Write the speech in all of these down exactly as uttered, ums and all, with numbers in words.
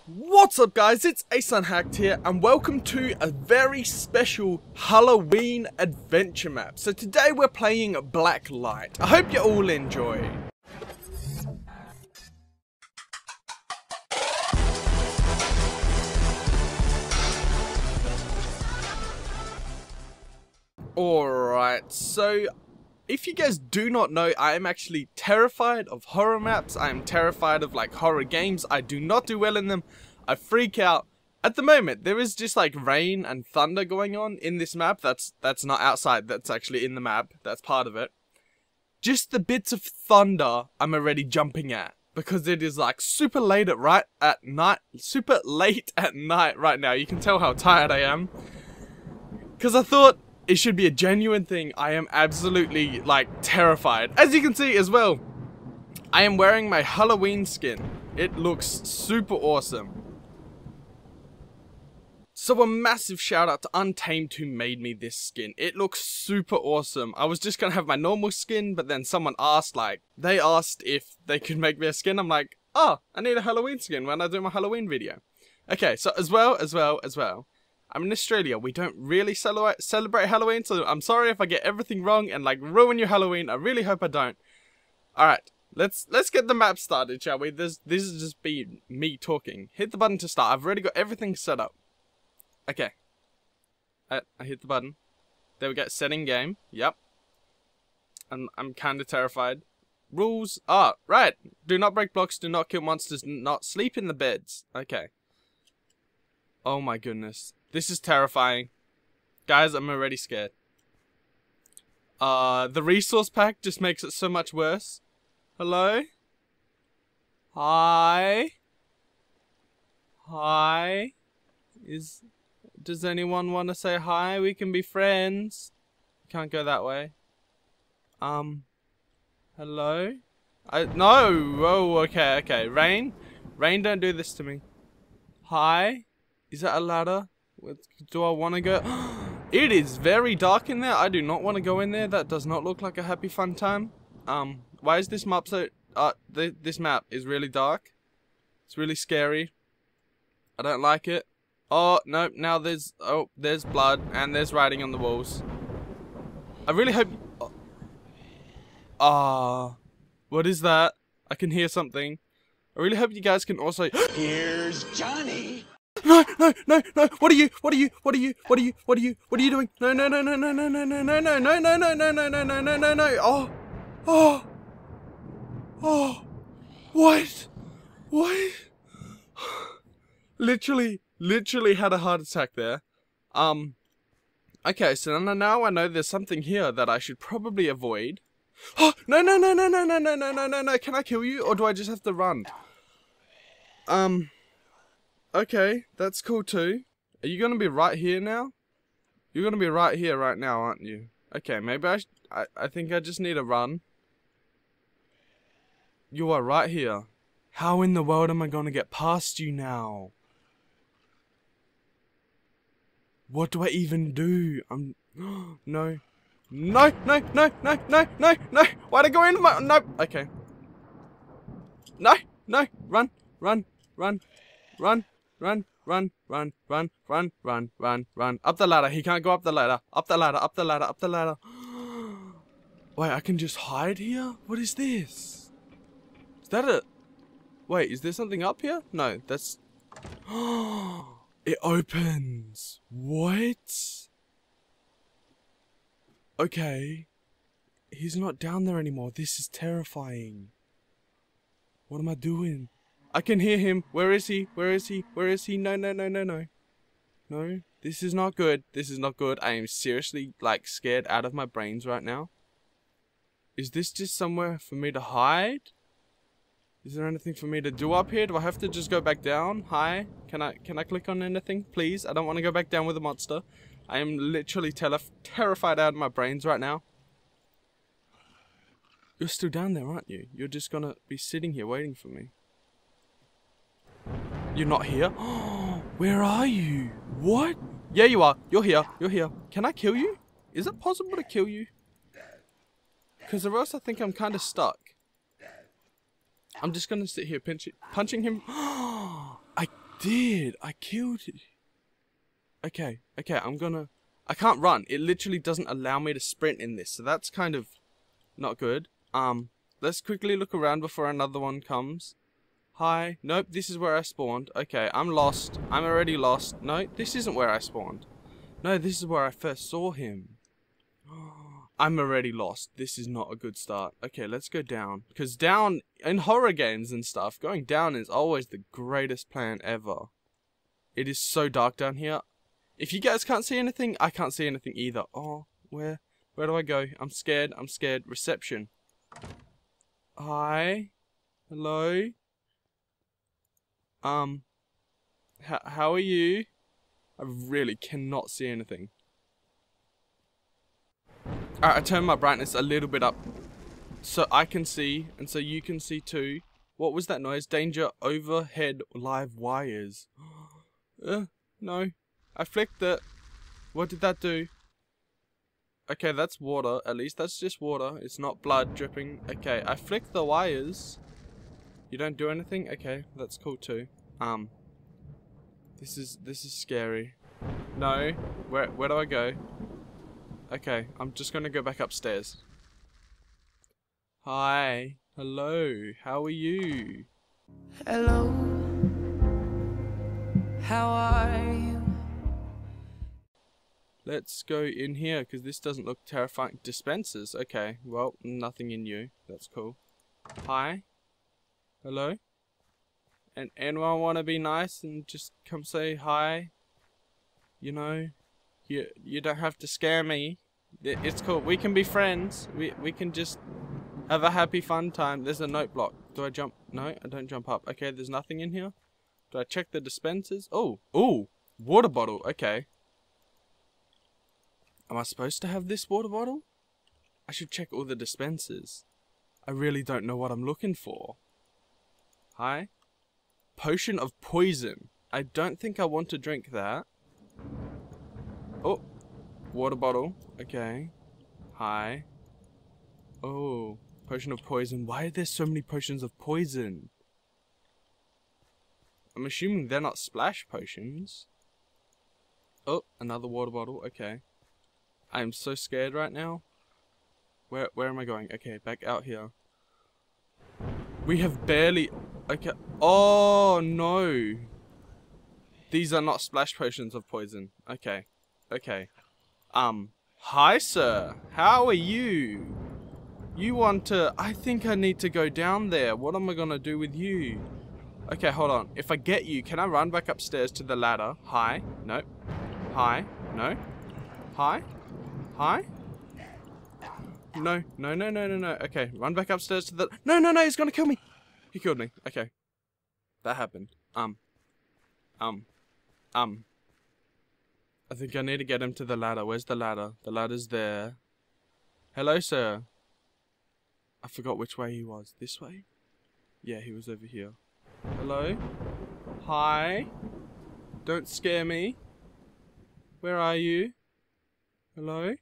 What's up guys, it's Ace Unhacked here and welcome to a very special Halloween adventure map. So today we're playing Black Light. I hope you all enjoy. Alright, so if you guys do not know, I am actually terrified of horror maps. I am terrified of like horror games. I do not do well in them. I freak out. At the moment, there is just like rain and thunder going on in this map. That's that's not outside. That's actually in the map. That's part of it. Just the bits of thunder I'm already jumping at because it is like super late at right at night. Super late at night right now. You can tell how tired I am. Because I thought it should be a genuine thing. I am absolutely, like, terrified. As you can see as well, I am wearing my Halloween skin. It looks super awesome. So a massive shout out to Untamed who made me this skin. It looks super awesome. I was just gonna have my normal skin, but then someone asked, like, they asked if they could make me a skin. I'm like, oh, I need a Halloween skin when I do my Halloween video. Okay, so as well, as well, as well. I'm in Australia. We don't really celebrate celebrate Halloween, so I'm sorry if I get everything wrong and like ruin your Halloween. I really hope I don't. All right, let's let's get the map started, shall we? This this is just be me talking. Hit the button to start. I've already got everything set up. Okay. I, I hit the button. There we go. Setting game. Yep. And I'm kind of terrified. Rules. Ah, right. Do not break blocks. Do not kill monsters. Do not sleep in the beds. Okay. Oh my goodness. This is terrifying. Guys, I'm already scared. Uh, the resource pack just makes it so much worse. Hello? Hi? Hi? Is... Does anyone want to say hi? We can be friends. Can't go that way. Um... Hello? I... No! Oh, okay, okay. Rain? Rain, don't do this to me. Hi? Is that a ladder? Do I want to go? It is very dark in there. I do not want to go in there. That does not look like a happy fun time. Um, why is this map so... Uh, th this map is really dark. It's really scary. I don't like it. Oh, no. Now there's... Oh, there's blood. And there's writing on the walls. I really hope... Ah... Uh, what is that? I can hear something. I really hope you guys can also... Here's Johnny! No, no, no, no, what are you, what are you, what are you, what are you, what are you, what are you doing? No, no, no, no, no, no, no, no, no, no, no, no, no, no, no, no, no, no, no, no, oh, oh, oh, what, what, literally, literally had a heart attack there. Um, okay, so now I know there's something here that I should probably avoid. Oh, no, no, no, no, no, no, no, no, no, no, no, can I kill you, or do I just have to run? Um... Okay, that's cool too. Are you gonna be right here now? You're gonna be right here right now, aren't you? Okay, maybe I, sh I, I think I just need to run. You are right here. How in the world am I gonna get past you now? What do I even do? I'm... No. No, no, no, no, no, no, no. Why'd I go in my... No. Okay. No, no. Run, run, run, run. Run, run, run, run, run, run, run, run. Up the ladder. He can't go up the ladder. Up the ladder, up the ladder, up the ladder. Wait, I can just hide here? What is this? Is that a... Wait, is there something up here? No, that's... It opens. What? Okay. He's not down there anymore. This is terrifying. What am I doing? I can hear him. Where is he? Where is he? Where is he? No, no, no, no, no. No, this is not good. This is not good. I am seriously, like, scared out of my brains right now. Is this just somewhere for me to hide? Is there anything for me to do up here? Do I have to just go back down? Hi? Can I, can I click on anything? Please? I don't want to go back down with a monster. I am literally terrified out of my brains right now. You're still down there, aren't you? You're just gonna be sitting here waiting for me. You're not here? Where are you? What? Yeah, you are. You're here. You're here. Can I kill you? Is it possible to kill you? Because or else I think I'm kind of stuck. I'm just going to sit here pinch punching him. I did. I killed it. Okay, okay, I'm gonna... I can't run. It literally doesn't allow me to sprint in this, so that's kind of not good. Um, let's quickly look around before another one comes. Hi. Nope, this is where I spawned. Okay, I'm lost. I'm already lost. No, this isn't where I spawned. No, this is where I first saw him. I'm already lost. This is not a good start. Okay, let's go down. Because down, in horror games and stuff, going down is always the greatest plan ever. It is so dark down here. If you guys can't see anything, I can't see anything either. Oh, where? Where do I go? I'm scared. I'm scared. Reception. Hi. Hello. Um. H how are you? I really cannot see anything. Alright, I turned my brightness a little bit up so I can see and so you can see too. What was that noise? Danger, overhead live wires. uh, no. I flicked it. What did that do? Okay, that's water. At least that's just water. It's not blood dripping. Okay, I flicked the wires. You don't do anything? Okay, that's cool too. Um, this is this is scary. No, where where do I go? Okay, I'm just gonna go back upstairs. Hi, hello. How are you? Hello. How are you? Let's go in here, because this doesn't look terrifying. Dispensers. Okay, well, nothing in you. That's cool. Hi. Hello. And anyone want to be nice and just come say hi? You know, you you don't have to scare me. It's cool. We can be friends. We we can just have a happy fun time. There's a note block. Do I jump? No, I don't jump up. Okay, there's nothing in here. Do I check the dispensers? Oh, oh, water bottle. Okay. Am I supposed to have this water bottle? I should check all the dispensers. I really don't know what I'm looking for. Hi. Potion of poison. I don't think I want to drink that. Oh. Water bottle. Okay. Hi. Oh. Potion of poison. Why are there so many potions of poison? I'm assuming they're not splash potions. Oh. Another water bottle. Okay. I'm so scared right now. Where where am I going? Okay, back out here. We have barely... Okay. Oh, no. These are not splash potions of poison. Okay. Okay. Um, hi, sir. How are you? You want to... I think I need to go down there. What am I going to do with you? Okay, hold on. If I get you, can I run back upstairs to the ladder? Hi. No. Hi. No. Hi. Hi? No, no, no, no, no, no. Okay, run back upstairs to the... No, no, no, he's gonna kill me. He killed me. Okay. That happened. Um. Um. Um. I think I need to get him to the ladder. Where's the ladder? The ladder's there. Hello, sir. I forgot which way he was. This way? Yeah, he was over here. Hello? Hi? Don't scare me. Where are you? Hello?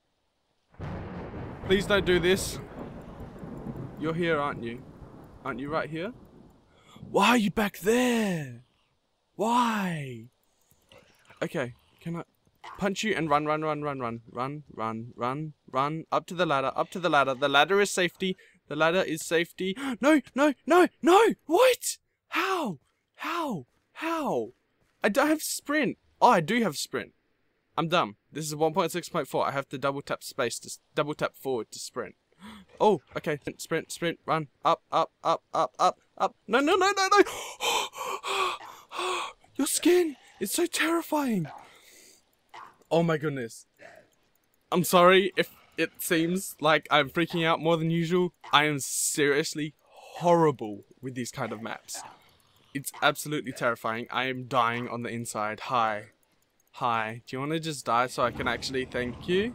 Please don't do this. You're here, aren't you? Aren't you right here? Why are you back there? Why? Okay, can I punch you and run, run, run, run, run, run, run, run, run, up to the ladder, up to the ladder. The ladder is safety. The ladder is safety. No, no, no, no! What? How? How? How? I don't have sprint. Oh, I do have sprint. I'm dumb. This is one point six point four. I have to double tap space to double tap forward to sprint. Oh, okay. Sprint, sprint, run. Up, up, up, up, up, up. No, no, no, no, no. Your skin is so terrifying. Oh my goodness. I'm sorry if it seems like I'm freaking out more than usual. I am seriously horrible with these kind of maps. It's absolutely terrifying. I am dying on the inside. Hi. Hi, do you want to just die so I can actually thank you?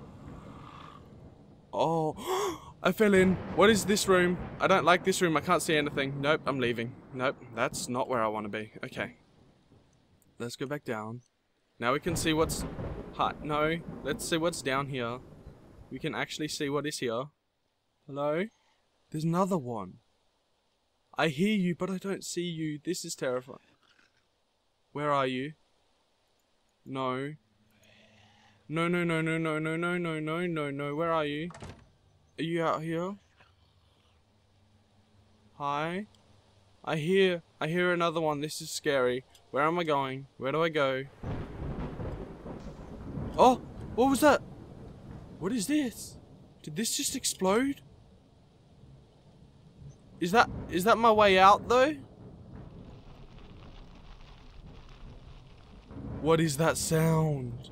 Oh, I fell in. What is this room? I don't like this room. I can't see anything. Nope, I'm leaving. Nope, that's not where I want to be. Okay. Let's go back down. Now we can see what's... Hi, no, let's see what's down here. We can actually see what is here. Hello? There's another one. I hear you, but I don't see you. This is terrifying. Where are you? No. No, no, no, no, no, no, no, no, no, no, no. Where are you? Are you out here? Hi? I hear, I hear another one. This is scary. Where am I going? Where do I go? Oh, what was that? What is this? Did this just explode? Is that, is that my way out though? What is that sound?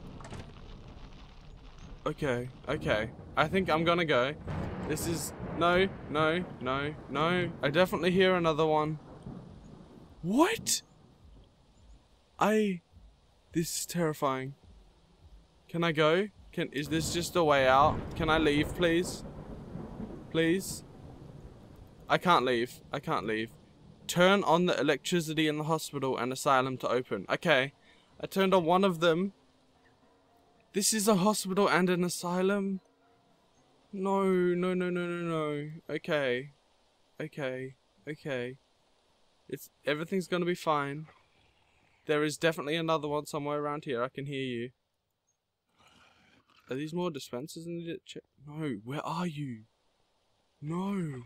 Okay, okay. I think I'm gonna go. This is... No, no, no, no. I definitely hear another one. What? I... This is terrifying. Can I go? Can... Is this just a way out? Can I leave, please? Please? I can't leave. I can't leave. Turn on the electricity in the hospital and asylum to open. Okay. I turned on one of them. This is a hospital and an asylum? No, no, no, no, no, no. Okay. Okay. Okay. It's... Everything's gonna be fine. There is definitely another one somewhere around here. I can hear you. Are these more dispensers in the... No, where are you? No.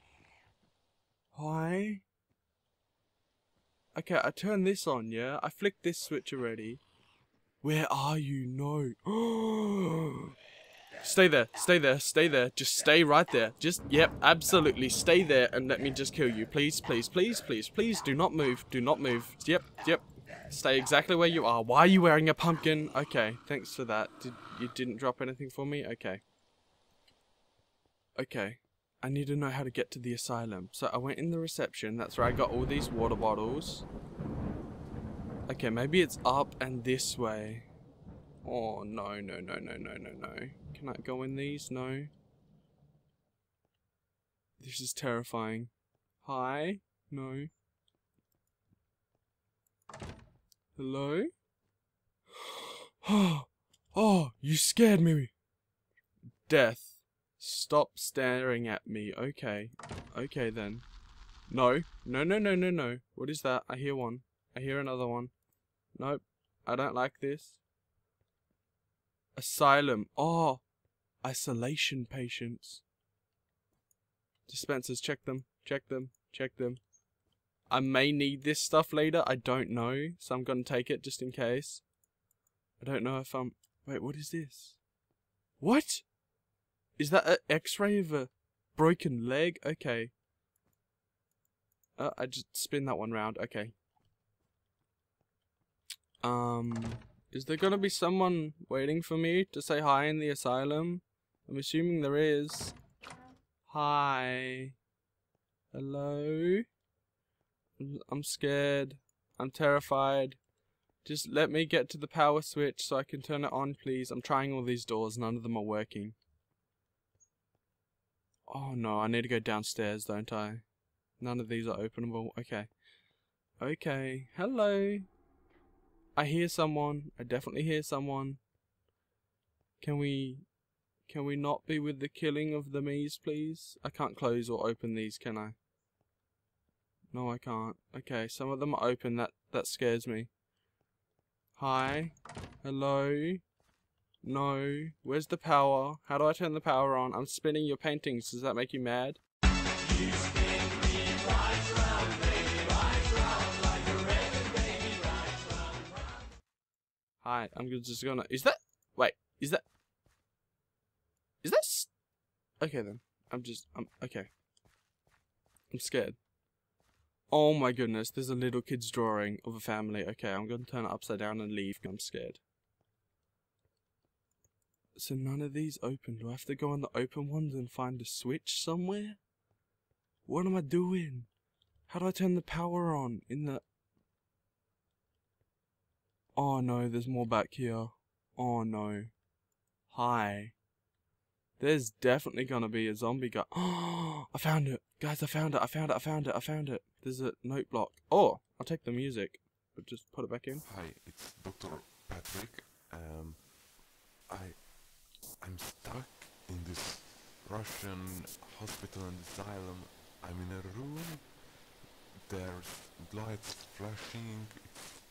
Hi? Okay, I turned this on, yeah? I flicked this switch already. Where are you? No. Stay there, stay there, stay there. Just stay right there. Just, yep, absolutely. Stay there and let me just kill you. Please, please, please, please, please. Do not move. Do not move. Yep, yep. Stay exactly where you are. Why are you wearing a pumpkin? Okay, thanks for that. Did, you didn't drop anything for me? Okay. Okay. I need to know how to get to the asylum. So I went in the reception. That's where I got all these water bottles. Okay, maybe it's up and this way. Oh, no, no, no, no, no, no, no. Can I go in these? No. This is terrifying. Hi? No. Hello? Oh, oh, you scared me. Death. Stop staring at me. Okay. Okay then. No. No, no, no, no, no. What is that? I hear one. I hear another one. Nope. I don't like this. Asylum. Oh. Isolation patients. Dispensers. Check them. Check them. Check them. I may need this stuff later. I don't know. So I'm going to take it just in case. I don't know if I'm... Wait, what is this? What? Is that an x-ray of a broken leg? Okay. Uh, I just spin that one round. Okay. Um, is there gonna be someone waiting for me to say hi in the asylum? I'm assuming there is. Hi. Hello? I'm scared. I'm terrified. Just let me get to the power switch so I can turn it on, please. I'm trying all these doors. None of them are working. Oh no, I need to go downstairs, don't I? None of these are openable. Okay. Okay. Hello. I hear someone. I definitely hear someone. Can we... Can we not be with the killing of the me's, please? I can't close or open these, can I? No, I can't. Okay, some of them are open. That, that scares me. Hi. Hello. No. Where's the power? How do I turn the power on? I'm spinning your paintings. Does that make you mad? You spin me right round, baby, right round, like a record, baby, right round, round. Hi, I'm just gonna... Is that... Wait, is that... Is that... S okay then. I'm just... I'm... Okay. I'm scared. Oh my goodness, there's a little kid's drawing of a family. Okay, I'm gonna turn it upside down and leave. I'm scared. So none of these open. Do I have to go on the open ones and find a switch somewhere? What am I doing? How do I turn the power on in the... Oh no, there's more back here. Oh no. Hi. There's definitely gonna be a zombie guy. Oh, I found it. Guys, I found it. I found it. I found it. I found it. There's a note block. Oh, I'll take the music. But just put it back in. Hi, it's Doctor Patrick. Um, I... I'm stuck in this Russian hospital and asylum. I'm in a room. There's lights flashing. It's